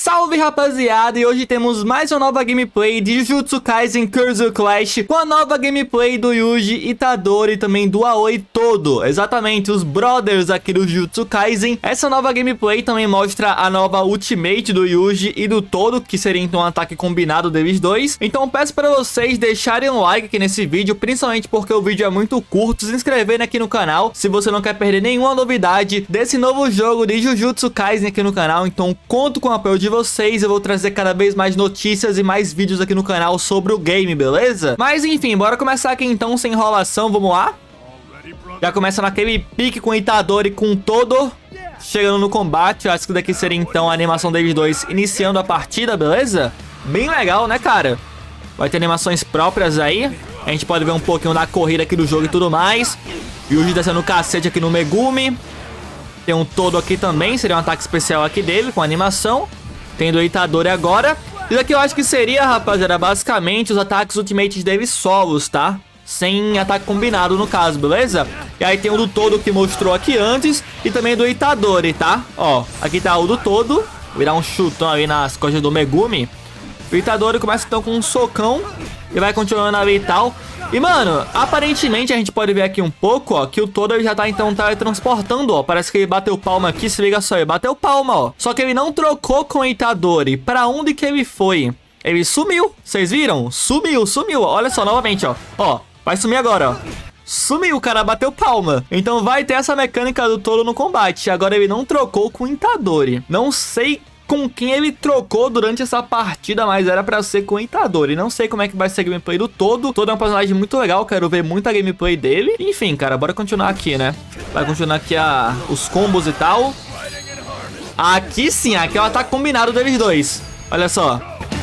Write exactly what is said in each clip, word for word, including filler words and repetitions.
Salve, rapaziada, e hoje temos mais uma nova gameplay de Jujutsu Kaisen Cursor Clash, com a nova gameplay do Yuji, Itadori e também do Aoi todo, exatamente, os brothers aqui do Jujutsu Kaisen. Essa nova gameplay também mostra a nova ultimate do Yuji e do todo, que seria então um ataque combinado deles dois. Então peço para vocês deixarem um like aqui nesse vídeo, principalmente porque o vídeo é muito curto, se inscreverem aqui no canal, se você não quer perder nenhuma novidade desse novo jogo de Jujutsu Kaisen aqui no canal. Então conto com o apoio de vocês, eu vou trazer cada vez mais notícias e mais vídeos aqui no canal sobre o game, beleza? Mas enfim, bora começar aqui então, sem enrolação, vamos lá? Já começa naquele pique com o Itadori com todo, chegando no combate. Eu acho que daqui seria então a animação deles dois iniciando a partida, beleza? Bem legal, né, cara? Vai ter animações próprias aí. A gente pode ver um pouquinho da corrida aqui do jogo e tudo mais. Yuji descendo o cacete aqui no Megumi. Tem um todo aqui também, seria um ataque especial aqui dele, com animação. Tem do Itadori agora. Isso aqui eu acho que seria, rapaziada, basicamente os ataques ultimates deles solos, tá? Sem ataque combinado no caso, beleza? E aí tem o do todo que mostrou aqui antes. E também do Itadori, tá? Ó, aqui tá o do todo. Vou virar um chutão ali nas costas do Megumi. O Itadori começa então com um socão e vai continuando ali e tal. E, mano, aparentemente a gente pode ver aqui um pouco, ó, que o todo ele já tá, então, teletransportando, ó. Parece que ele bateu palma aqui, se liga só, ele bateu palma, ó. Só que ele não trocou com o Itadori. Pra onde que ele foi? Ele sumiu, vocês viram? Sumiu, sumiu, olha só, novamente, ó. Ó, vai sumir agora, ó. Sumiu, o cara bateu palma. Então vai ter essa mecânica do todo no combate. Agora ele não trocou com o Itadori. Não sei com quem ele trocou durante essa partida, mas era pra ser com o Itadori. Não sei como é que vai ser a gameplay do todo. Todo é um personagem muito legal, quero ver muita gameplay dele. Enfim, cara, bora continuar aqui, né? Vai continuar aqui a, os combos e tal. Aqui sim, aqui é o ataque combinado deles dois. Olha só.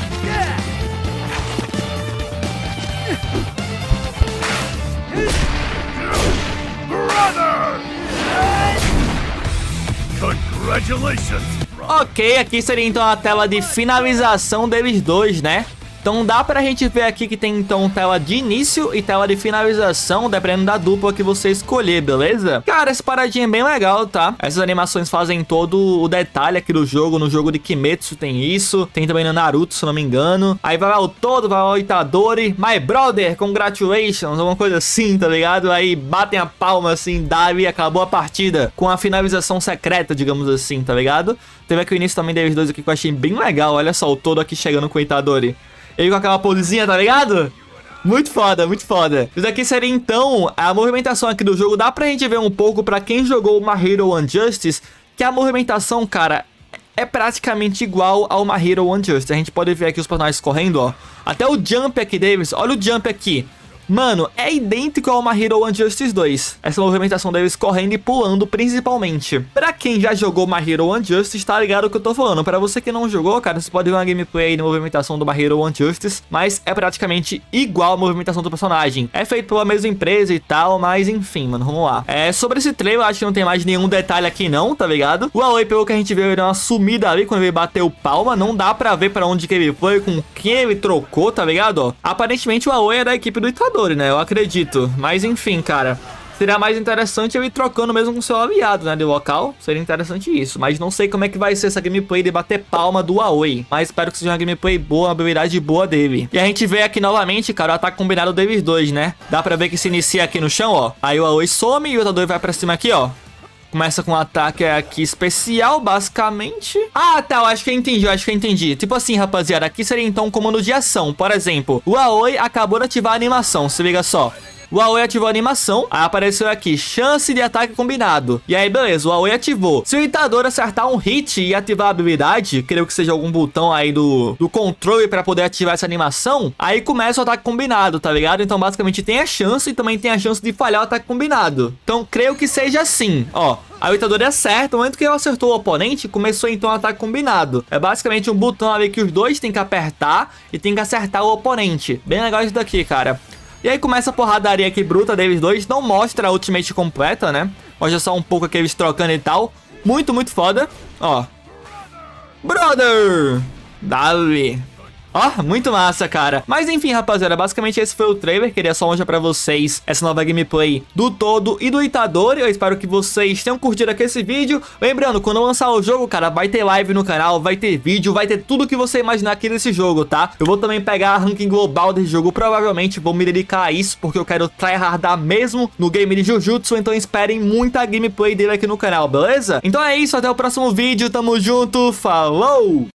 Congratulations! Ok, aqui seria então a tela de finalização deles dois, né? Então dá pra gente ver aqui que tem então tela de início e tela de finalização, dependendo da dupla que você escolher, beleza? Cara, essa paradinha é bem legal, tá? Essas animações fazem todo o detalhe aqui do jogo. No jogo de Kimetsu tem isso, tem também no Naruto, se não me engano. Aí vai lá o todo, vai lá o Itadori, my brother, congratulations, alguma coisa assim, tá ligado? Aí batem a palma assim, dá e acabou a partida com a finalização secreta, digamos assim, tá ligado? Teve aqui o início também deles dois aqui que eu achei bem legal, olha só, o todo aqui chegando com o Itadori. Ele com aquela posezinha, tá ligado? Muito foda, muito foda. Isso aqui seria então a movimentação aqui do jogo. Dá pra gente ver um pouco pra quem jogou uma Hero One Justice, que a movimentação, cara, é praticamente igual ao uma Hero One Justice. A gente pode ver aqui os personagens correndo, ó. Até o jump aqui deles, olha o jump aqui. Mano, é idêntico ao uma Hero One Justice dois. Essa movimentação deles correndo e pulando principalmente. Pra quem já jogou uma Hero One Justice, tá ligado o que eu tô falando. Pra você que não jogou, cara, você pode ver uma gameplay aí de movimentação do uma Hero One Justice, mas é praticamente igual a movimentação do personagem. É feito pela mesma empresa e tal, mas enfim, mano, vamos lá. É, sobre esse trailer, eu acho que não tem mais nenhum detalhe aqui não, tá ligado? O Aoi, pelo que a gente viu, ele deu uma sumida ali quando ele bateu palma. Não dá pra ver pra onde que ele foi, com quem ele trocou, tá ligado? Ó, aparentemente o Aoi é da equipe do Itadori, né? Eu acredito. Mas enfim, cara, seria mais interessante eu ir trocando mesmo com seu aliado, né? De local. Seria interessante isso. Mas não sei como é que vai ser essa gameplay de bater palma do Aoi. Mas espero que seja uma gameplay boa, uma habilidade boa dele. E a gente vê aqui novamente, cara, o ataque combinado deles dois, né? Dá pra ver que se inicia aqui no chão, ó. Aí o Aoi some e o Itadori vai pra cima aqui, ó. Começa com um ataque aqui especial, basicamente. Ah, tá, eu acho que eu entendi, eu acho que eu entendi. Tipo assim, rapaziada, aqui seria então um comando de ação. Por exemplo, o Aoi acabou de ativar a animação, se liga só. O Aoi ativou a animação, aí apareceu aqui, chance de ataque combinado. E aí, beleza, o Aoi ativou. Se o Itadori acertar um hit e ativar a habilidade, creio que seja algum botão aí do, do controle pra poder ativar essa animação, aí começa o ataque combinado, tá ligado? Então, basicamente, tem a chance e também tem a chance de falhar o ataque combinado. Então, creio que seja assim, ó. Aí o Itadori acerta, no momento que ele acertou o oponente, começou então o ataque combinado. É basicamente um botão ali que os dois tem que apertar e tem que acertar o oponente. Bem legal isso daqui, cara. E aí começa a porradaria aqui bruta deles dois. Não mostra a ultimate completa, né? Mostra só um pouco aqui eles trocando e tal. Muito, muito foda. Ó. Brother! Dale. Ó, muito massa, cara. Mas enfim, rapaziada, basicamente esse foi o trailer. Queria só mostrar pra vocês essa nova gameplay do Todo e do Itadori. Eu espero que vocês tenham curtido aqui esse vídeo. Lembrando, quando eu lançar o jogo, cara, vai ter live no canal, vai ter vídeo, vai ter tudo que você imaginar aqui nesse jogo, tá? Eu vou também pegar a ranking global desse jogo, provavelmente vou me dedicar a isso, porque eu quero tryhardar mesmo no game de Jujutsu, então esperem muita gameplay dele aqui no canal, beleza? Então é isso, até o próximo vídeo, tamo junto, falou!